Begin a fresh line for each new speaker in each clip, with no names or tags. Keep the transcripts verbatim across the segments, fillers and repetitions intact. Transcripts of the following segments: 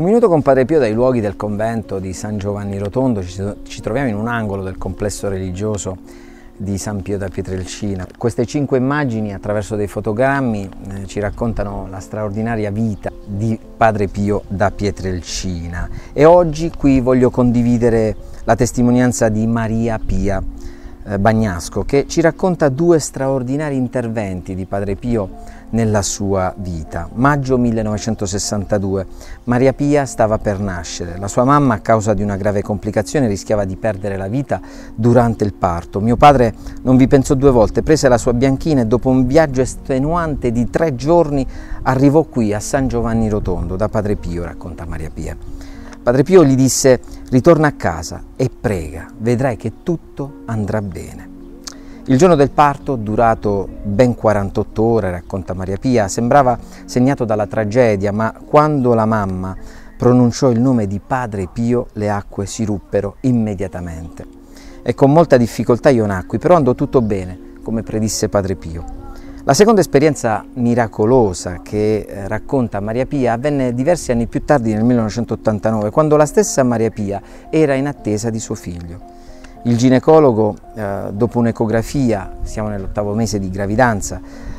Un minuto con Padre Pio dai luoghi del convento di San Giovanni Rotondo. Ci troviamo in un angolo del complesso religioso di San Pio da Pietrelcina. Queste cinque immagini, attraverso dei fotogrammi, eh, ci raccontano la straordinaria vita di Padre Pio da Pietrelcina. E oggi qui voglio condividere la testimonianza di Maria Pia eh, Bagnasco, che ci racconta due straordinari interventi di Padre Pio nella sua vita. Maggio millenovecentosessantadue, Maria Pia stava per nascere. La sua mamma, a causa di una grave complicazione, rischiava di perdere la vita durante il parto. Mio padre non vi pensò due volte, prese la sua bianchina e dopo un viaggio estenuante di tre giorni arrivò qui a San Giovanni Rotondo da Padre Pio, racconta Maria Pia. Padre Pio gli disse: ritorna a casa e prega, vedrai che tutto andrà bene. Il giorno del parto, durato ben quarantotto ore, racconta Maria Pia, sembrava segnato dalla tragedia, ma quando la mamma pronunciò il nome di Padre Pio, le acque si ruppero immediatamente. E con molta difficoltà io nacqui, però andò tutto bene, come predisse Padre Pio. La seconda esperienza miracolosa che eh, racconta Maria Pia avvenne diversi anni più tardi, nel millenovecentottantanove, quando la stessa Maria Pia era in attesa di suo figlio. Il ginecologo, eh, dopo un'ecografia, siamo nell'ottavo mese di gravidanza,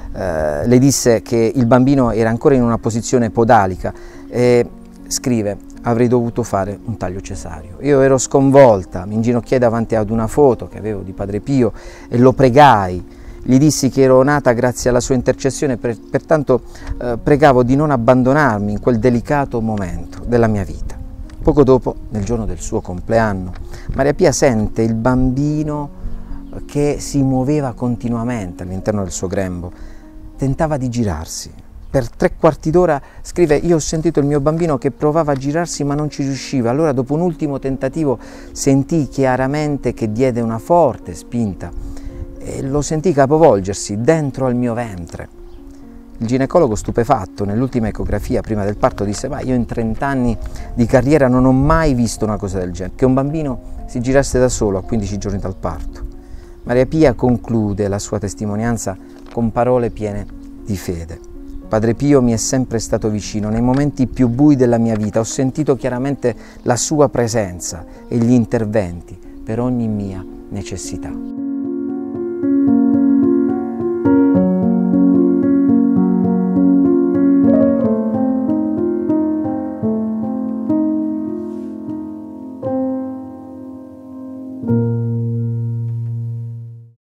eh, le disse che il bambino era ancora in una posizione podalica e scrive: avrei dovuto fare un taglio cesareo. Io ero sconvolta, mi inginocchiai davanti ad una foto che avevo di Padre Pio e lo pregai. Gli dissi che ero nata grazie alla sua intercessione, per, pertanto eh, pregavo di non abbandonarmi in quel delicato momento della mia vita. Poco dopo, nel giorno del suo compleanno, Maria Pia sente il bambino che si muoveva continuamente all'interno del suo grembo, tentava di girarsi. Per tre quarti d'ora, scrive, io ho sentito il mio bambino che provava a girarsi ma non ci riusciva. Allora, dopo un ultimo tentativo, sentii chiaramente che diede una forte spinta e lo sentii capovolgersi dentro al mio ventre. Il ginecologo, stupefatto, nell'ultima ecografia prima del parto disse: ma io in trent'anni di carriera non ho mai visto una cosa del genere, che un bambino si girasse da solo a quindici giorni dal parto. Maria Pia conclude la sua testimonianza con parole piene di fede. Padre Pio mi è sempre stato vicino, nei momenti più bui della mia vita ho sentito chiaramente la sua presenza e gli interventi per ogni mia necessità.